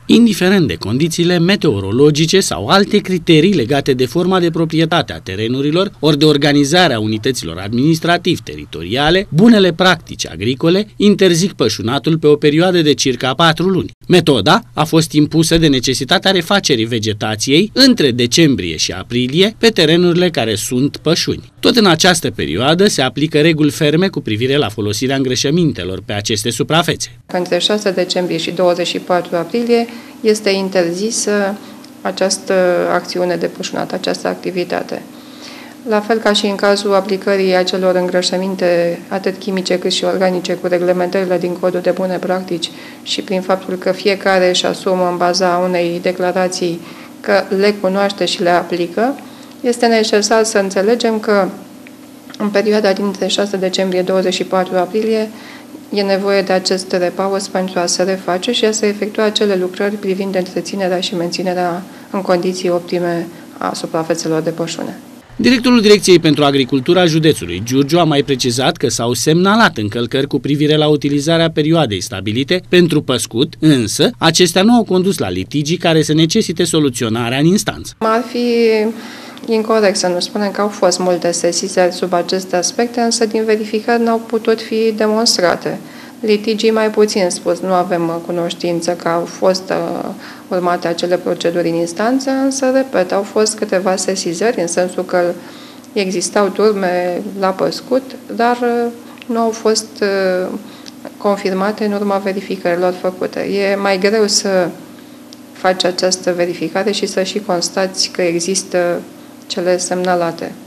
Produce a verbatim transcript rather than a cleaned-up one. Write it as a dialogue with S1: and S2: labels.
S1: indiferent de condițiile meteorologice sau alte criterii legate de forma de proprietate a terenurilor, ori de organizarea unităților administrativ-teritoriale, bunele practici agricole interzic pășunatul pe o perioadă de circa patru luni. Metoda a fost impusă de necesitatea refacerii vegetației între decembrie și aprilie pe terenurile care sunt pășuni. Tot în această perioadă se aplică reguli ferme cu privire la folosirea îngrășămintelor pe aceste suprafețe.
S2: Între șase decembrie și douăzeci și patru aprilie este interzisă această acțiune de pășunat, această activitate. La fel ca și în cazul aplicării acelor îngrășăminte, atât chimice cât și organice, cu reglementările din Codul de Bune Practici și prin faptul că fiecare își asumă în baza unei declarații că le cunoaște și le aplică, este necesar să înțelegem că în perioada dintre șase decembrie - douăzeci și patru aprilie e nevoie de acest repaus pentru a se reface și a se efectua acele lucrări privind întreținerea și menținerea în condiții optime a suprafețelor de pășune.
S1: Directorul Direcției pentru Agricultura județului Giurgiu a mai precizat că s-au semnalat încălcări cu privire la utilizarea perioadei stabilite pentru păscut, însă acestea nu au condus la litigii care să necesite soluționarea în instanță.
S2: Ar fi incorect să nu spunem că au fost multe sesizări sub aceste aspecte, însă din verificări n-au putut fi demonstrate. Litigii mai puțin spus, nu avem cunoștință că au fost uh, urmate acele proceduri în instanță, însă, repet, au fost câteva sesizări, în sensul că existau turme la păscut, dar uh, nu au fost uh, confirmate în urma verificărilor făcute. E mai greu să faci această verificare și să și constați că există cele semnalate.